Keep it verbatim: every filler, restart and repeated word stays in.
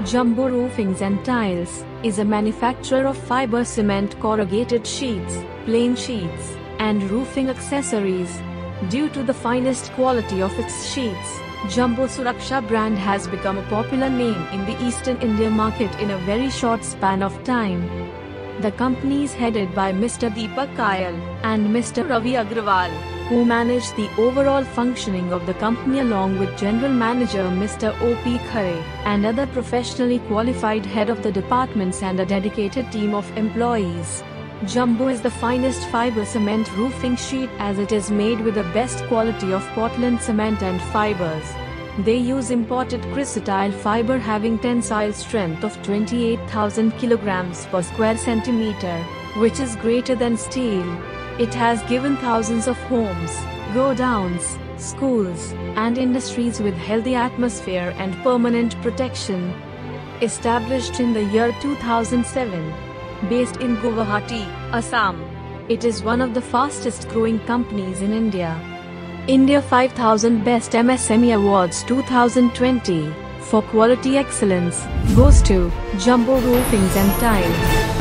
Jumbo Roofings and Tiles is a manufacturer of fiber cement corrugated sheets, plain sheets, and roofing accessories. Due to the finest quality of its sheets, Jumbo Suraksha brand has become a popular name in the Eastern India market in a very short span of time. The company is headed by Mister Deepak Kayal and Mister Ravi Agrawal, who manage the overall functioning of the company along with General Manager Mister O P Khare and other professionally qualified head of the departments and a dedicated team of employees. Jumbo is the finest fiber cement roofing sheet as it is made with the best quality of Portland cement and fibers. They use imported chrysotile fiber having tensile strength of twenty-eight thousand kilograms per square centimeter, which is greater than steel. It has given thousands of homes, godowns, schools, and industries with healthy atmosphere and permanent protection. Established in the year two thousand seven, based in Guwahati, Assam, it is one of the fastest growing companies in India. India five thousand Best M S M E Awards twenty twenty for quality excellence goes to Jumbo Roofings and Tiles.